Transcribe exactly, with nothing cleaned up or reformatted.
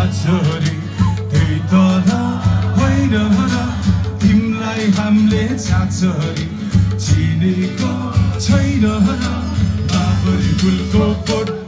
छोरी त्यही तर होइन र तिमीलाई हामीले छोरी चिनेको छैन र माफरी फुलको बोट